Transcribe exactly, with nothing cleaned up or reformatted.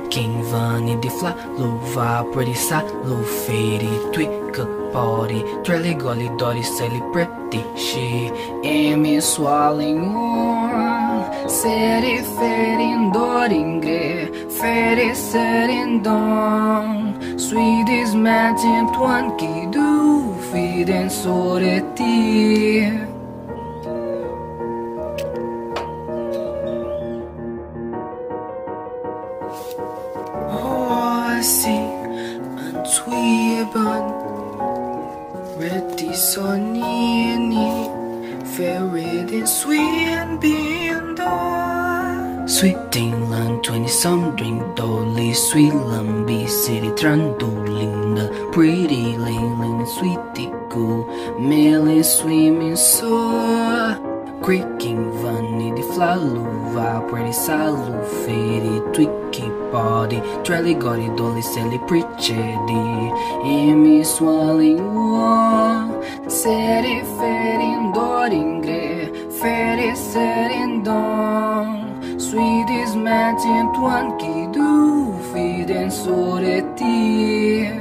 Creaking vani di fla, lo va pretty sa, lo feri, twicka body, trelli goli dori, selly pretty she, emi swallowing on, seri ferin doringre, feri serin don, sweet is matching twan ki do, feeding soreti. Si an twiban ready sonny ni farid in swin being done sweet England twenty some drink dolly sweet lumby city trandoling the pretty lane sweetie go melly swimming so creaking vanny di flaluva pretty salu feri twicky body trelli gori dolly selly preachedi emi swallowing one seri ferin doringre feri serin don sweet is matching twan ki do feeding soreti.